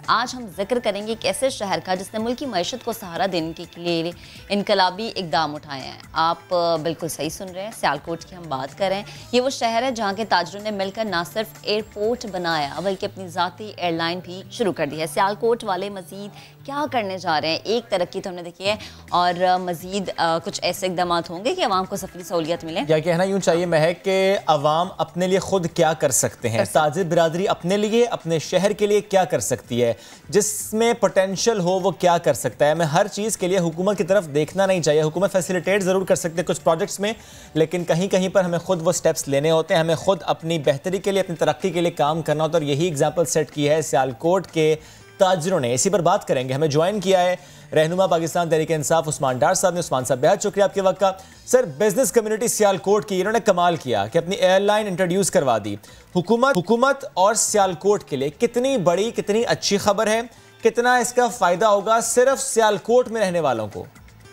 आज हम जिक्र करेंगे एक ऐसे शहर का जिसने मुल्क की मईशत को सहारा देने के लिए इनकलाबी इकदाम उठाए हैं। आप बिल्कुल सही सुन रहे हैं, सियालकोट की हम बात करें। ये वो शहर है जहाँ के ताजरों ने मिलकर ना सिर्फ एयरपोर्ट बनाया बल्कि अपनी ज़ाती एयरलाइन भी शुरू कर दी है। सियालकोट वाले मज़ीद क्या करने जा रहे हैं? एक तरक्की तो हमने देखी है और मज़ीद कुछ ऐसे इकदाम होंगे कि आवाम को सफरी सहूलियत मिले। या कहना यूँ चाहिए महक कि अवाम अपने लिए खुद क्या कर सकते हैं, ताजिर बिरादरी अपने लिए अपने शहर के लिए क्या कर सकती है, जिसमें पोटेंशियल हो वो क्या कर सकता है। हमें हर चीज़ के लिए हुकूमत की तरफ देखना नहीं चाहिए। हुकूमत फैसिलिटेट ज़रूर कर सकते हैं कुछ प्रोजेक्ट्स में, लेकिन कहीं कहीं पर हमें खुद वो स्टेप्स लेने होते हैं। हमें खुद अपनी बेहतरी के लिए, अपनी तरक्की के लिए काम करना होता है और यही एग्जाम्पल सेट की है सियालकोट के ताजरों ने। इसी पर बात करेंगे। हमें ज्वाइन किया है रहनुमा पाकिस्तान तहरीक इंसाफ उस्मान डार साहब ने। उस्मान साहब बेहद शुक्रिया आपके वक्त का। सर, बिजनेस कम्युनिटी सियालकोट की इन्होंने कमाल किया कि अपनी एयरलाइन इंट्रोड्यूस करवा दी। हुकूमत और सियालकोट के लिए कितनी बड़ी, कितनी अच्छी खबर है, कितना इसका फायदा होगा सिर्फ सियालकोट में रहने वालों को?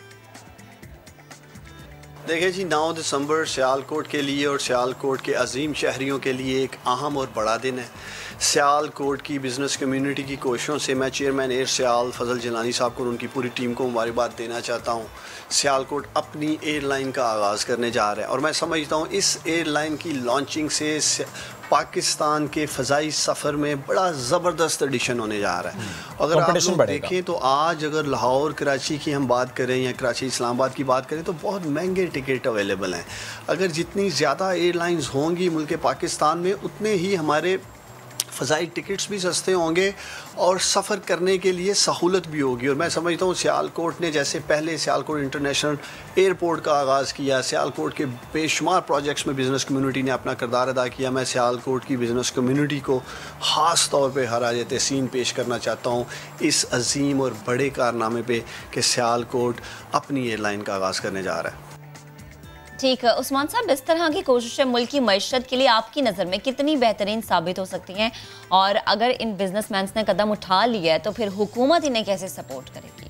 देखिए जी, 9 दिसंबर सियालकोट के लिए और सियालकोट के अजीम शहरियों के लिए एक अहम और बड़ा दिन है। सियालकोट की बिज़नेस कम्युनिटी की कोशिशों से मैं चेयरमैन एयर सियाल फजल जिलानी साहब को और उनकी पूरी टीम को मुबारकबाद देना चाहता हूँ। सियालकोट अपनी एयरलाइन का आगाज़ करने जा रहा है और मैं समझता हूँ इस एयरलाइन की लॉन्चिंग से पाकिस्तान के फ़ज़ाई सफ़र में बड़ा ज़बरदस्त एडिशन होने जा रहा है। अगर आप लोग देखें तो आज अगर लाहौर कराची की हम बात करें या कराची इस्लामाबाद की बात करें तो बहुत महंगे टिकट अवेलेबल हैं। अगर जितनी ज़्यादा एयरलाइंस होंगी मुल्क पाकिस्तान में उतने ही हमारे फ़ज़ाई टिकट्स भी सस्ते होंगे और सफ़र करने के लिए सहूलत भी होगी। और मैं समझता हूँ सियालकोट ने जैसे पहले सियालकोट इंटरनेशनल एयरपोर्ट का आगाज़ किया, सियालकोट के बेशुमार प्रोजेक्ट्स में बिज़नेस कम्युनिटी ने अपना किरदार अदा किया। मैं सियालकोट की बिज़नेस कम्युनिटी को ख़ास तौर पे हराज तहसीन पेश करना चाहता हूँ इस अजीम और बड़े कारनामे पे कि सियालकोट अपनी एयरलाइन का आगाज़ करने जा रहा है। ठीक है उस्मान साहब, इस तरह की कोशिशें मुल्क की मईशत के लिए आपकी नज़र में कितनी बेहतरीन साबित हो सकती हैं, और अगर इन बिजनेसमैन ने कदम उठा लिया है तो फिर हुकूमत इन्हें कैसे सपोर्ट करेगी?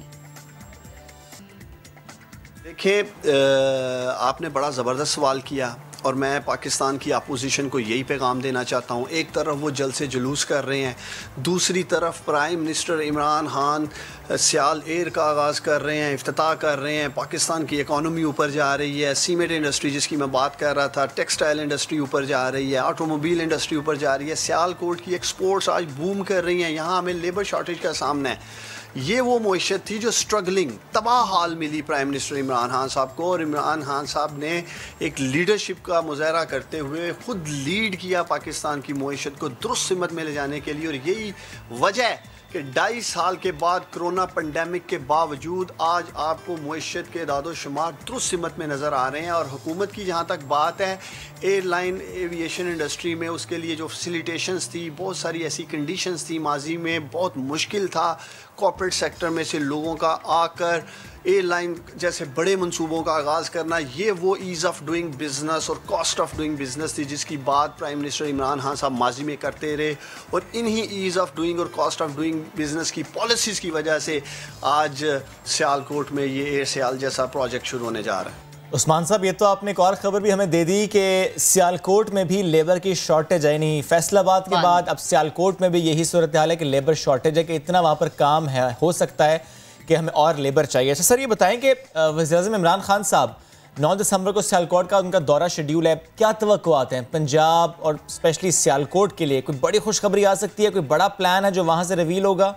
देखिए, आपने बड़ा ज़बरदस्त सवाल किया और मैं पाकिस्तान की अपोजिशन को यही पैगाम देना चाहता हूँ। एक तरफ वो जल से जुलूस कर रहे हैं, दूसरी तरफ prime minister Imran Khan Sial air का आगाज़ कर रहे हैं, इफ्तिताह कर रहे हैं। पाकिस्तान की इकॉनमी ऊपर जा रही है, सीमेंट इंडस्ट्री जिसकी मैं बात कर रहा था, टेक्सटाइल इंडस्ट्री ऊपर जा रही है, ऑटोमोबाइल इंडस्ट्री ऊपर जा रही है। सियालकोट की एक्सपोर्ट्स आज बूम कर रही हैं। यहाँ हमें लेबर शॉर्टेज का सामना है। ये वो मईशत थी जो स्ट्रगलिंग तबाह हाल मिली प्राइम मिनिस्टर इमरान खान साहब को, और इमरान खान साहब ने एक लीडरशिप का मुजाहरा करते हुए खुद लीड किया पाकिस्तान की मईशत को दुरुस्त सिमत में ले जाने के लिए। और यही वजह है कि 2.5 साल के बाद कोरोना पेंडेमिक के बावजूद आज आपको मईशत के दादो-शुमार दुरुस्त सिमत में नज़र आ रहे हैं। और हुकूमत की जहाँ तक बात है, एयरलाइन एविएशन इंडस्ट्री में उसके लिए जो फैसिलिटेशंस थी, बहुत सारी ऐसी कंडीशंस थी, माजी में बहुत मुश्किल था कॉर्पोरेट सेक्टर में से लोगों का आकर एयरलाइन जैसे बड़े मंसूबों का आगाज़ करना। ये वो ईज़ ऑफ डूइंग बिज़नेस और कॉस्ट ऑफ डूइंग बिज़नेस थी जिसकी बात प्राइम मिनिस्टर इमरान खान साहब माजी में करते रहे, और इन्हीं ईज़ ऑफ डूइंग और कॉस्ट ऑफ डूइंग बिज़नेस की पॉलिसीज़ की वजह से आज सियालकोट में ये एयर सियाल जैसा प्रोजेक्ट शुरू होने जा रहा है। उस्मान साहब, ये तो आपने एक और ख़बर भी हमें दे दी कि सियालकोट में भी लेबर की शॉर्टेज है। नहीं, फैसलाबाद के बाद अब सियालकोट में भी यही सूरत हाल है कि लेबर शॉर्टेज है, कि इतना वहाँ पर काम है, हो सकता है कि हमें और लेबर चाहिए। अच्छा सर, ये बताएं कि वज़ीर-ए-आज़म इमरान खान साहब 9 दिसंबर को सियालकोट का उनका दौरा शेड्यूल है, क्या तवक्कुआत हैं पंजाब और स्पेशली सियालकोट के लिए? कोई बड़ी खुशखबरी आ सकती है, कोई बड़ा प्लान है जो वहाँ से रिवील होगा?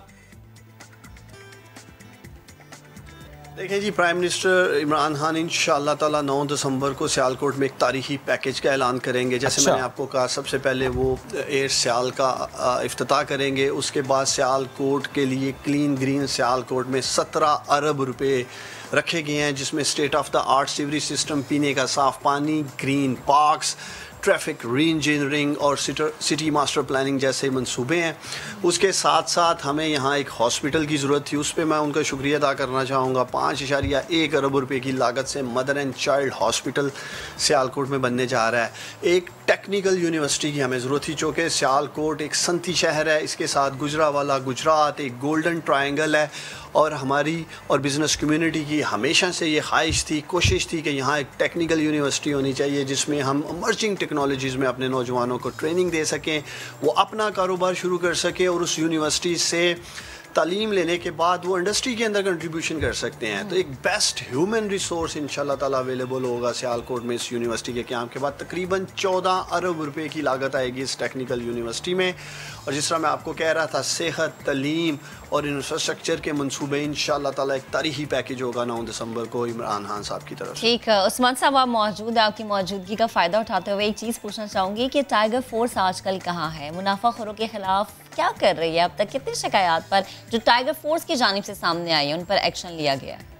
देखिए जी, प्राइम मिनिस्टर इमरान खान इंशाअल्लाह ताला 9 दिसंबर को सियालकोट में एक तारीखी पैकेज का ऐलान करेंगे। जैसे मैंने आपको कहा, सबसे पहले वो एयर सियाल का इफ्तिताह करेंगे। उसके बाद सियालकोट के लिए क्लीन ग्रीन सियालकोट में 17 अरब रुपए रखे गए हैं, जिसमें state of the art sewerage system, पीने का साफ़ पानी, green parks, traffic re engineering और सिटी मास्टर प्लानिंग जैसे मंसूबे हैं। उसके साथ साथ हमें यहाँ एक हॉस्पिटल की ज़रूरत थी, उस पर मैं उनका शुक्रिया अदा करना चाहूँगा। 5.1 अरब रुपए की लागत से mother and child hospital Sialkot में बनने जा रहा है। एक टेक्निकल यूनिवर्सिटी की हमें ज़रूरत थी, चूँकि सियालकोट एक सनती शहर है, इसके साथ गुजरावाला गुजरात एक गोल्डन ट्रायंगल है, और हमारी और बिज़नेस कम्युनिटी की हमेशा से ये ख्वाहिश थी, कोशिश थी कि यहाँ एक टेक्निकल यूनिवर्सिटी होनी चाहिए जिसमें हम इमर्जिंग टेक्नोलॉजीज़ में अपने नौजवानों को ट्रेनिंग दे सकें, वो अपना कारोबार शुरू कर सकें और उस यूनिवर्सिटी से तालीम लेने के बाद वो इंडस्ट्री के अंदर कंट्रीब्यूशन कर सकते हैं। तो एक बेस्ट ह्यूमन रिसोर्स इंशाल्लाह ताला अवेलेबल होगा सियालकोट में इस यूनिवर्सिटी के क़याम के बाद। तकरीबन 14 अरब रुपए की लागत आएगी इस टेक्निकल यूनिवर्सिटी में। और जिस तरह मैं आपको कह रहा था, सेहत, तालीम और इंफ्रास्ट्रक्चर के मंसूबे इंशाल्लाह ताला एक तारीखी पैकेज होगा 9 दिसंबर को इमरान खान साहब की तरफ से। ठीक है उस्मान साहब, आप मौजूद हैं, आपकी मौजूदगी का फ़ायदा उठाते हुए एक चीज़ पूछना चाहूँगी कि टाइगर फोर्स आजकल कहाँ है? मुनाफाखोरों के खिलाफ क्या कर रही है? अब तक कितनी शिकायत पर जो टाइगर फोर्स की जानिब से सामने आई है उन पर एक्शन लिया गया है?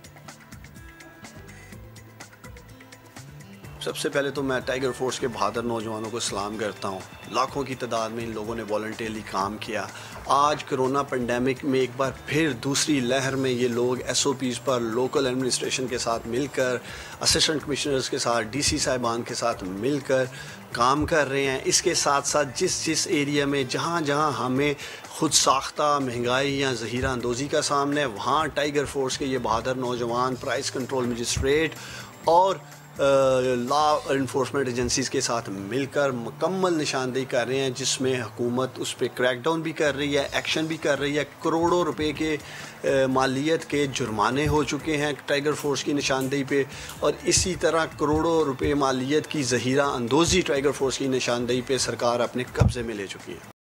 सबसे पहले तो मैं टाइगर फोर्स के बहादुर नौजवानों को सलाम करता हूँ। लाखों की तादाद में इन लोगों ने वॉलंटियरली काम किया। आज कोरोना पेंडेमिक में एक बार फिर दूसरी लहर में ये लोग SOPs पर लोकल एडमिनिस्ट्रेशन के साथ मिलकर, असिस्टेंट कमिश्नर्स के साथ, DC साहिबान के साथ मिलकर काम कर रहे हैं। इसके साथ साथ जिस एरिया में जहाँ जहाँ हमें खुद साख्ता महंगाई या ज़हीरा अंदोज़ी का सामना है, वहाँ टाइगर फोर्स के ये बहादुर नौजवान प्राइस कंट्रोल मजिस्ट्रेट और लॉ इन्फोर्समेंट एजेंसीज़ के साथ मिलकर मुकम्मल निशानदेही कर रहे हैं, जिसमें हुकूमत उस पर क्रैकडाउन भी कर रही है, एक्शन भी कर रही है। करोड़ों रुपए के मालियत के जुर्माने हो चुके हैं टाइगर फोर्स की निशानदेही पे, और इसी तरह करोड़ों रुपए मालियत की ज़हीरा अंदोज़ी टाइगर फोर्स की निशानदेही पे सरकार अपने कब्ज़े में ले चुकी है।